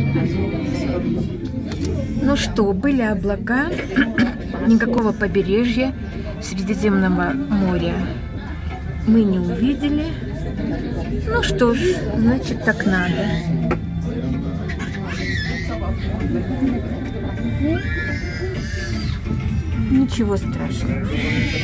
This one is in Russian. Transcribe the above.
Ну что, были облака, никакого побережья Средиземного моря мы не увидели. Ну что ж, значит, так надо. Ничего страшного.